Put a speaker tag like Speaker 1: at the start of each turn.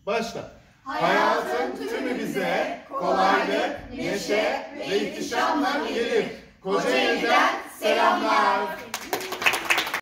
Speaker 1: Başla.
Speaker 2: Hayatın tümü bize kolaylık, neşe ve ihtişamla gelir. Kocaeli'den